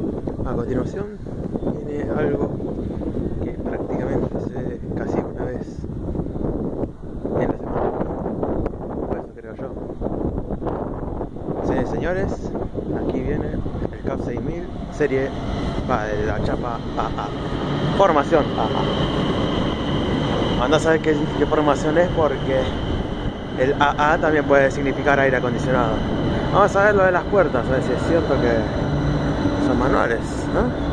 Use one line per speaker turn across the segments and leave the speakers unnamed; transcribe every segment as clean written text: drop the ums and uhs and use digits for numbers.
A continuación viene algo que prácticamente se ve casi una vez en la semana, o eso creo yo. Sí, señores, aquí viene el CAP 6000 serie de la chapa AA, formación AA. Anda a saber qué formación es, porque el AA también puede significar aire acondicionado. Vamos a ver lo de las puertas, a ver si es cierto que son manuales, ¿no?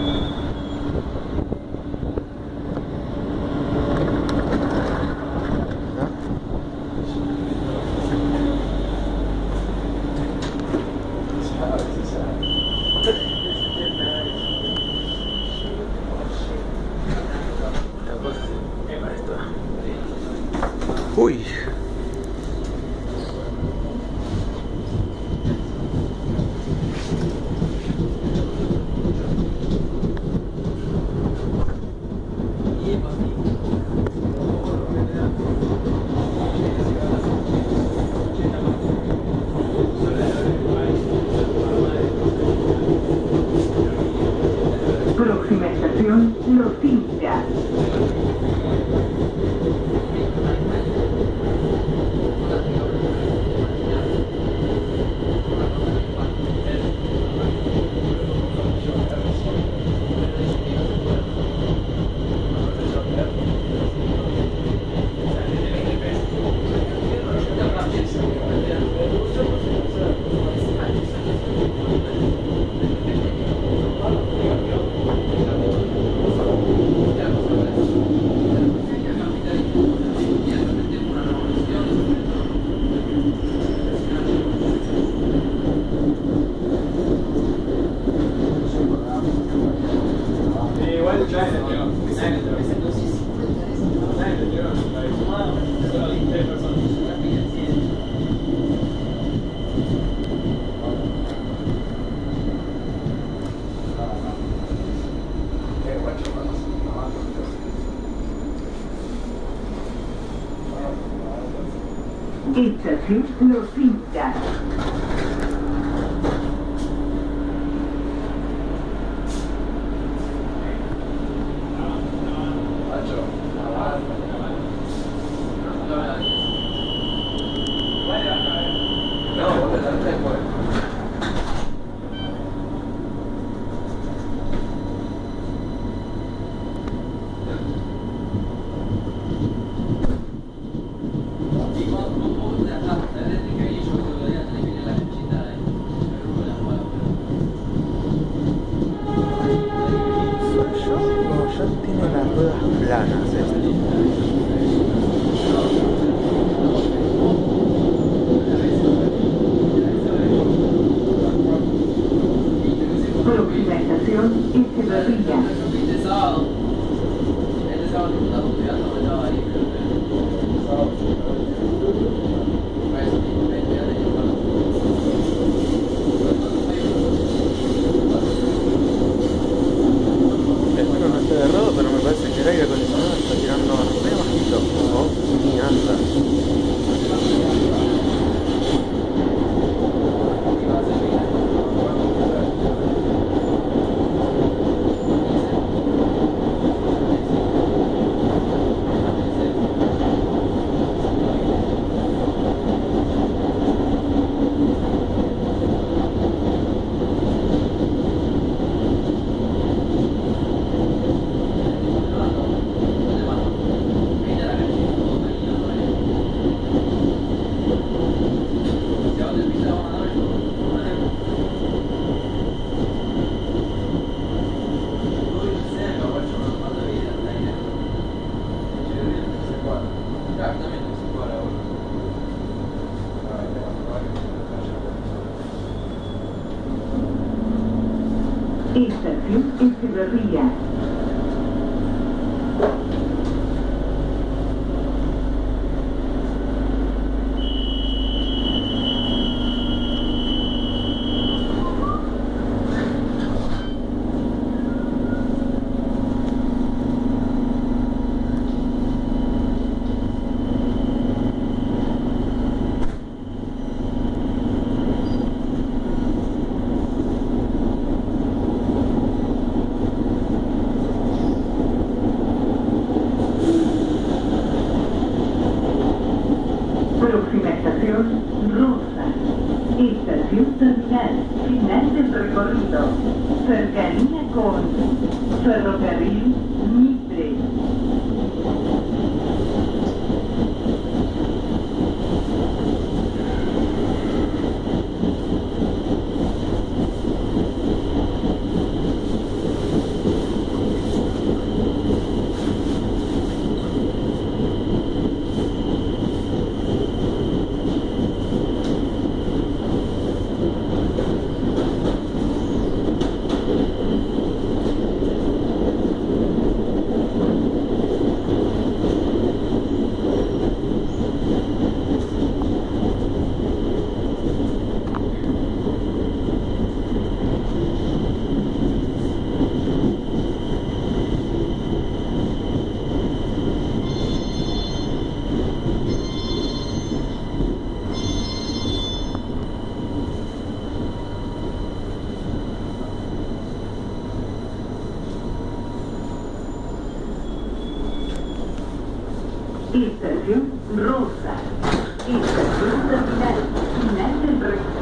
Uy.
Próxima estación, Los Tintas. Estación Los Tintas.
Ya tiene las ruedas planas
Próxima estación, Echeverría.
Espero no esté errado, pero me parece que el aire acondicionado está tirando re bajito, o ni anda.
Estación Echeverría. recorrido. Cercanía con Ferrocarril Mitre. Estación Rosa. Estación terminal. Final del recorrido.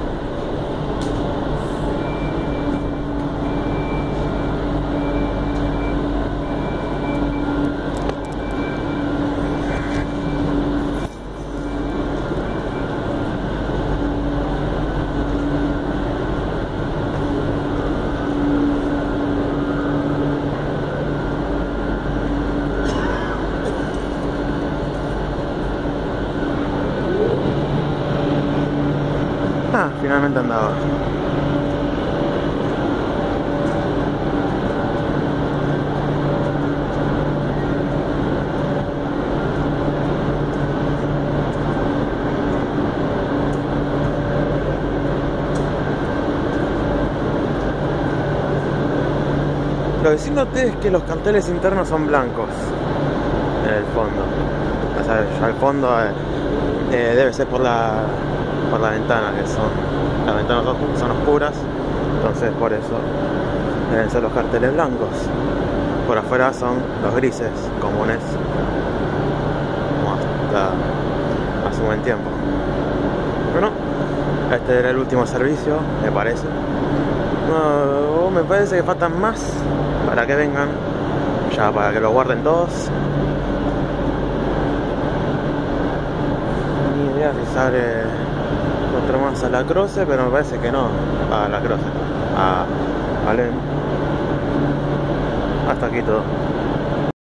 Finalmente andaba. Lo que sí noté es que los carteles internos son blancos en el fondo. O sea, ya al fondo debe ser por la ventana, que las ventanas son oscuras, entonces por eso deben ser los carteles blancos. Por afuera son los grises comunes, como hasta hace un buen tiempo. Bueno, este era el último servicio, me parece. No, me parece que faltan más para que vengan, ya para que lo guarden todos. Ni idea si sale otro más a La Croce, pero me parece que no a La Croce, a Alem. Hasta aquí todo.